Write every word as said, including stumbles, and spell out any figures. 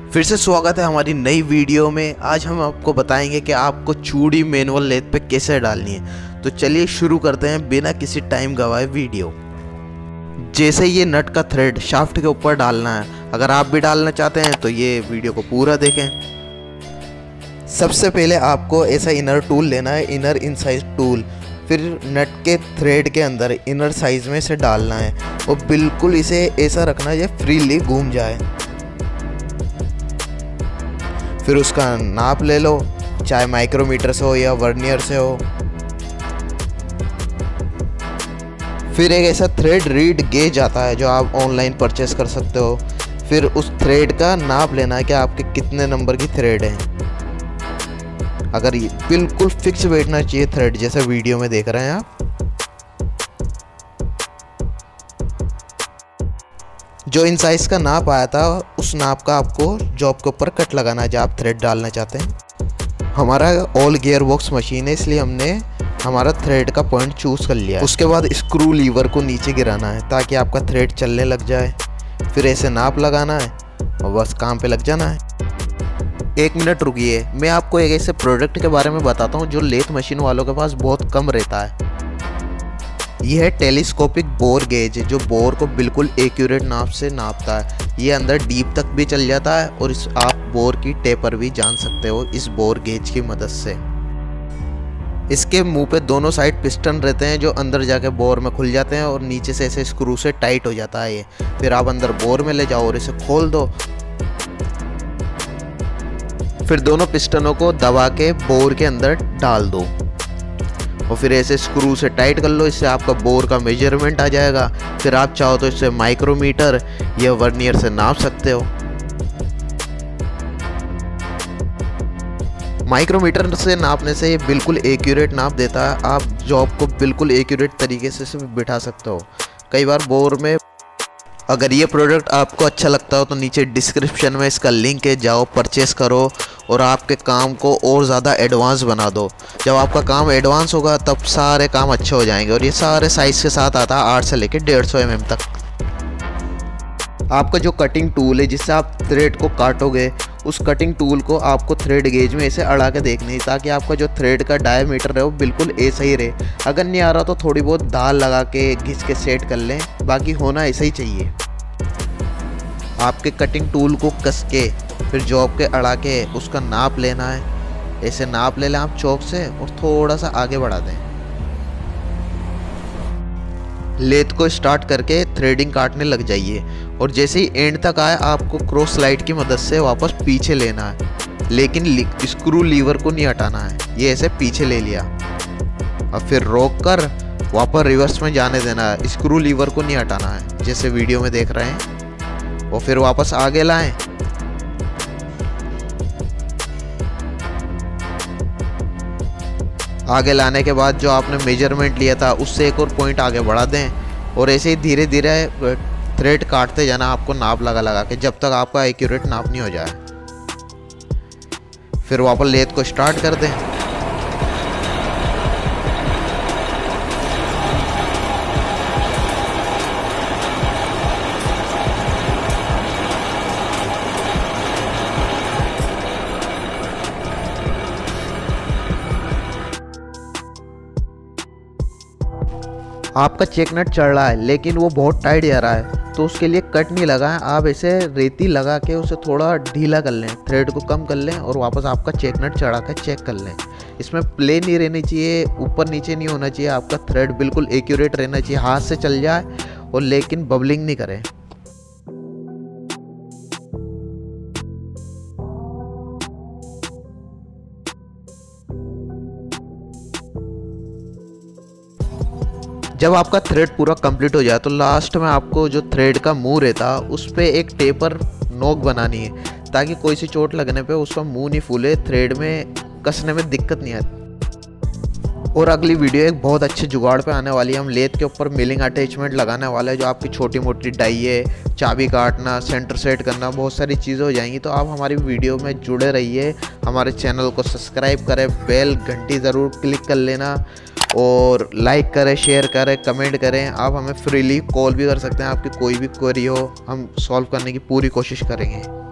फिर से स्वागत है हमारी नई वीडियो में। आज हम आपको बताएंगे कि आपको चूड़ी मैनुअल लेथ पे कैसे डालनी है। तो चलिए शुरू करते हैं बिना किसी टाइम गवाए वीडियो। जैसे ये नट का थ्रेड शाफ्ट के ऊपर डालना है, अगर आप भी डालना चाहते हैं तो ये वीडियो को पूरा देखें। सबसे पहले आपको ऐसा इनर टूल लेना है, इनर इनसाइज टूल। फिर नट के थ्रेड के अंदर इनर साइज में इसे डालना है और बिल्कुल इसे ऐसा रखना है फ्रीली घूम जाए। फिर उसका नाप ले लो, चाहे माइक्रोमीटर से हो या वर्नियर से हो। फिर एक ऐसा थ्रेड रीड गेज आता है जो आप ऑनलाइन परचेस कर सकते हो। फिर उस थ्रेड का नाप लेना है कि आपके कितने नंबर की थ्रेड है। अगर ये बिल्कुल फिक्स बैठना चाहिए थ्रेड, जैसे वीडियो में देख रहे हैं आप। जो इन साइज का नाप आया था उस नाप का आपको जॉब के ऊपर कट लगाना है जब आप थ्रेड डालना चाहते हैं। हमारा ऑल गियर बॉक्स मशीन है, इसलिए हमने हमारा थ्रेड का पॉइंट चूज कर लिया है। उसके बाद स्क्रू लीवर को नीचे गिराना है ताकि आपका थ्रेड चलने लग जाए। फिर ऐसे नाप लगाना है और बस काम पे लग जाना है। एक मिनट रुकिए, मैं आपको एक ऐसे प्रोडक्ट के बारे में बताता हूँ जो लेथ मशीन वालों के पास बहुत कम रहता है। यह है टेलीस्कोपिक बोर गेज, जो बोर को बिल्कुल एक्यूरेट नाप से नापता है। ये अंदर डीप तक भी चल जाता है और इस आप बोर की टेपर भी जान सकते हो इस बोर गेज की मदद से। इसके मुंह पे दोनों साइड पिस्टन रहते हैं जो अंदर जाके बोर में खुल जाते हैं और नीचे से ऐसे स्क्रू से टाइट हो जाता है ये। फिर आप अंदर बोर में ले जाओ और इसे खोल दो। फिर दोनों पिस्टनों को दबा के बोर के अंदर डाल दो और फिर ऐसे स्क्रू से टाइट कर लो। इससे आपका बोर का मेजरमेंट आ जाएगा। फिर आप चाहो तो इससे माइक्रोमीटर या वर्नियर से नाप सकते हो। माइक्रोमीटर से नापने से ये बिल्कुल एक्यूरेट नाप देता है। आप जॉब को बिल्कुल एक्यूरेट तरीके से इसे बिठा सकते हो। कई बार बोर में अगर ये प्रोडक्ट आपको अच्छा लगता हो तो नीचे डिस्क्रिप्शन में इसका लिंक है, जाओ परचेस करो और आपके काम को और ज़्यादा एडवांस बना दो। जब आपका काम एडवांस होगा तब सारे काम अच्छे हो जाएंगे। और ये सारे साइज़ के साथ आता है, आठ से लेकर डेढ़ सौ एम एम तक। आपका जो कटिंग टूल है जिससे आप थ्रेड को काटोगे, उस कटिंग टूल को आपको थ्रेड गेज में ऐसे अड़ा के देखनी है ताकि आपका जो थ्रेड का डायमीटर है वो बिल्कुल ऐसा ही रहे। अगर नहीं आ रहा तो थोड़ी बहुत दाल लगा के घिस के सेट कर लें, बाकी होना ऐसा ही चाहिए। आपके कटिंग टूल को कस के फिर जॉब के अड़ा के उसका नाप लेना है। ऐसे नाप ले लें आप चौक से और थोड़ा सा आगे बढ़ा दें। लेथ को स्टार्ट करके थ्रेडिंग काटने लग जाइए और जैसे ही एंड तक आए आपको क्रॉस स्लाइड की मदद से वापस पीछे लेना है, लेकिन स्क्रू लीवर को नहीं हटाना है। ये ऐसे पीछे ले लिया। अब फिर रोक कर वापस रिवर्स में जाने देना है, स्क्रू लीवर को नहीं हटाना है जैसे वीडियो में देख रहे हैं। और फिर वापस आगे लाएं। आगे लाने के बाद जो आपने मेजरमेंट लिया था उससे एक और पॉइंट आगे बढ़ा दें और ऐसे ही धीरे धीरे थ्रेड काटते जाना आपको नाप लगा लगा के, जब तक आपका एक्यूरेट नाप नहीं हो जाए। फिर वापस लेथ को स्टार्ट कर दें। आपका चेक नट चढ़ रहा है लेकिन वो बहुत टाइट जा रहा है, तो उसके लिए कट नहीं लगा है। आप ऐसे रेती लगा के उसे थोड़ा ढीला कर लें, थ्रेड को कम कर लें और वापस आपका चेक नट चढ़ा कर चेक कर लें। इसमें प्लेन नहीं रहनी चाहिए, ऊपर नीचे नहीं होना चाहिए। आपका थ्रेड बिल्कुल एक्यूरेट रहना चाहिए, हाथ से चल जाए और लेकिन बबलिंग नहीं करे। जब आपका थ्रेड पूरा कंप्लीट हो जाए तो लास्ट में आपको जो थ्रेड का मुंह रहता है उस पर एक टेपर नोक बनानी है ताकि कोई सी चोट लगने पे उसका मुंह नहीं फूले, थ्रेड में कसने में दिक्कत नहीं आती। और अगली वीडियो एक बहुत अच्छे जुगाड़ पे आने वाली है। हम लेथ के ऊपर मिलिंग अटैचमेंट लगाने वाले हैं जो आपकी छोटी मोटी डाई है, चाबी काटना, सेंटर सेट करना, बहुत सारी चीज़ें हो जाएंगी। तो आप हमारी वीडियो में जुड़े रहिए, हमारे चैनल को सब्सक्राइब करें, बेल घंटी ज़रूर क्लिक कर लेना और लाइक करें, शेयर करें, कमेंट करें। आप हमें फ्रीली कॉल भी कर सकते हैं, आपकी कोई भी क्वेरी हो हम सॉल्व करने की पूरी कोशिश करेंगे।